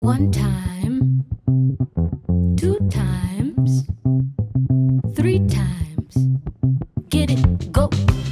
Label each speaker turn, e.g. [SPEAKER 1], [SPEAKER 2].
[SPEAKER 1] One time, two times, three times. Get it, go.